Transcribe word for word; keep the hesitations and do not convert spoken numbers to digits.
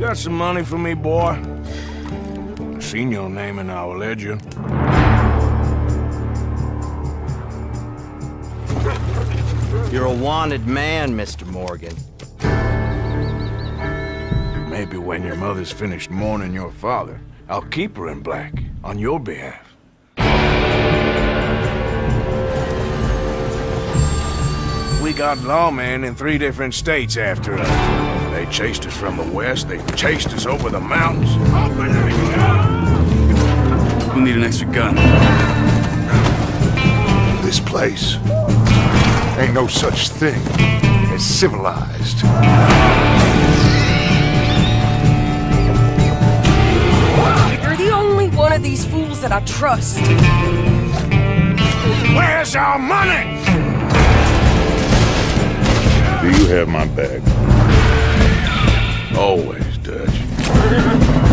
got some money for me, boy? I've seen your name in our ledger. You're a wanted man, Mister Morgan. Maybe when your mother's finished mourning your father, I'll keep her in black on your behalf. We got lawmen in three different states after us. They chased us from the west, they chased us over the mountains. We'll need an extra gun. This place ain't no such thing as civilized. You're the only one of these fools that I trust. Where's our money? Do you have my bag? Always, Dutch.